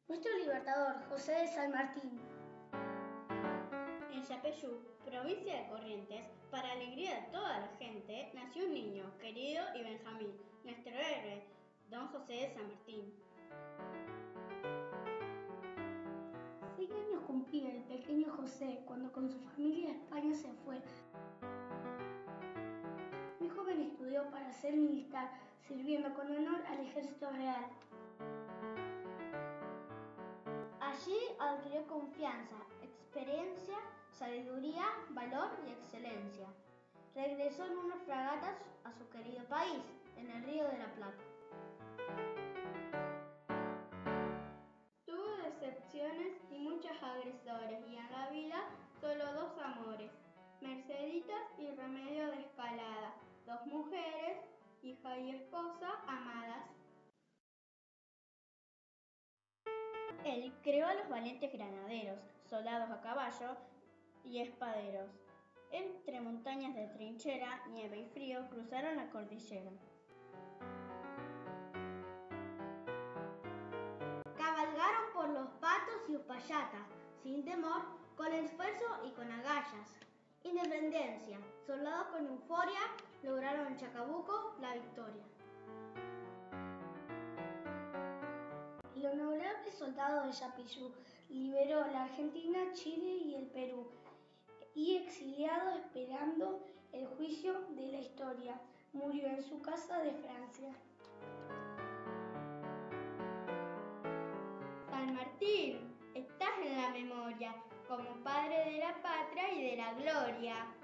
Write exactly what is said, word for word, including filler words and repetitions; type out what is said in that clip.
Nuestro libertador, José de San Martín. En Yapeyú, provincia de Corrientes, para alegría de toda la gente, nació un niño, querido y Benjamín, nuestro héroe, don José de San Martín. Seis años cumplía el pequeño José cuando con su familia a España se fue. Muy joven estudió para ser militar, sirviendo con honor al ejército real. Allí adquirió confianza, experiencia, sabiduría, valor y excelencia. Regresó en unas fragatas a su querido país, en el Río de la Plata. Tuvo decepciones y muchos agresores, y en la vida solo dos amores, Merceditas y Remedio de Escalada, dos mujeres, hija y esposa, amadas. Él creó a los valientes granaderos, soldados a caballo y espaderos. Entre montañas de trinchera, nieve y frío cruzaron la cordillera. Cabalgaron por los patos y Uspallata, sin temor, con esfuerzo y con agallas. Independencia, soldados con euforia, lograron en Chacabuco la victoria. El honorable soldado de Yapeyú liberó la Argentina, Chile y el Perú, y exiliado esperando el juicio de la historia, murió en su casa de Francia. San Martín, estás en la memoria como padre de la patria y de la gloria.